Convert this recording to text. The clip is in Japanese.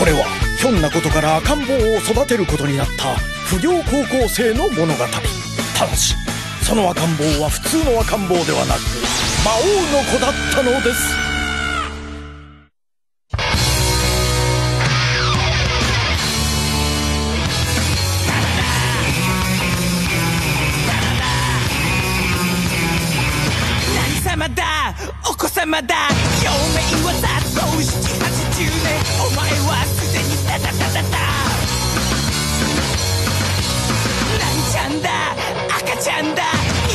れはひょんなことから赤ん坊を育てることになった不良高校生の物語。ただしその赤ん坊は普通の赤ん坊ではなく魔王の子だったのです。 何様だお子様だ余命はざっと7、80年お前はすでにタタタタタなんちゃんだ赤ちゃんだ